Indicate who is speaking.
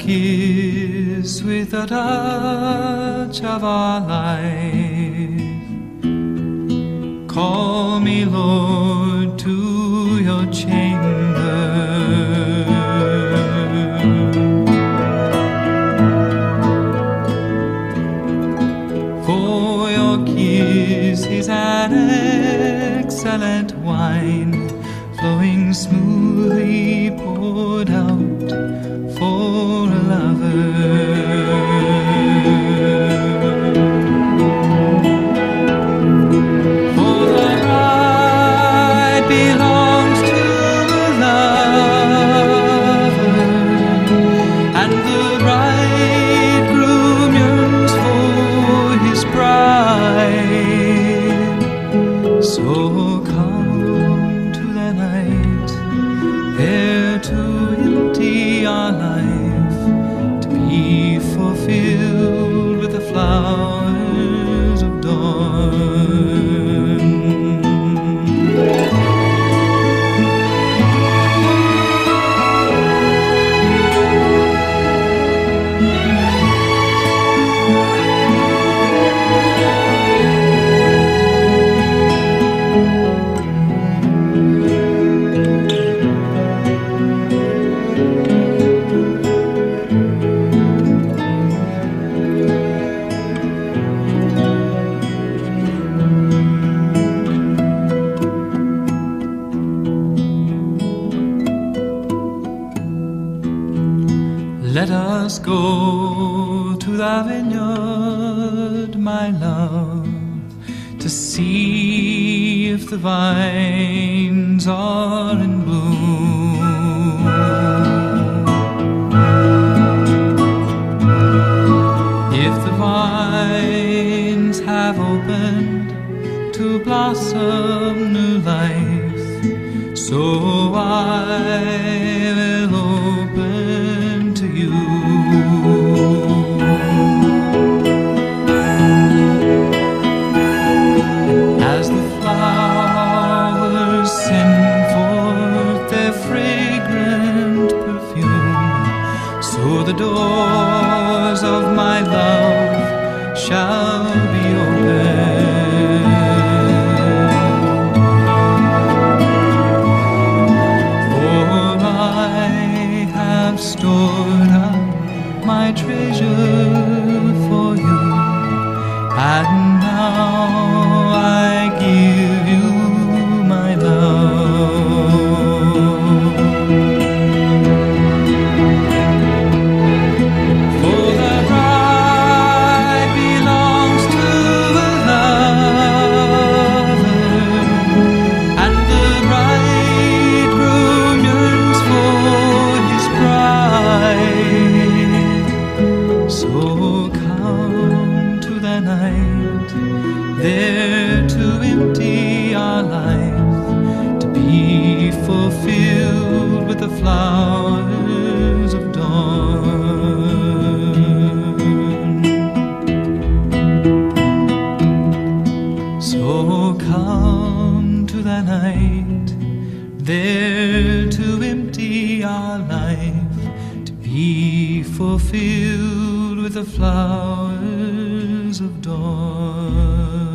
Speaker 1: kiss with the touch of our life. Call me, Lord, to your chamber. For your kiss is an excellent wine, flowing smoothly poured out for a lover. For the bride belongs to the lover, and the bridegroom yearns for his bride. So come to the night, there to empty our life, to be fulfilled with the flowers of dawn. Let us go to the vineyard, my love, to see if the vines are in bloom. If the vines have opened to blossom new life, so I will open to you. As the flowers send forth their fragrant perfume, so the doors of my love shall be open. Stored up my treasure for you, and now I give you my love. For the bride belongs to the lover, and the bridegroom yearns for his bride. So come to the night, there to empty our life, to be fulfilled with the flowers of dawn. So come to the night, there to empty our life, to be fulfilled with the flowers of dawn.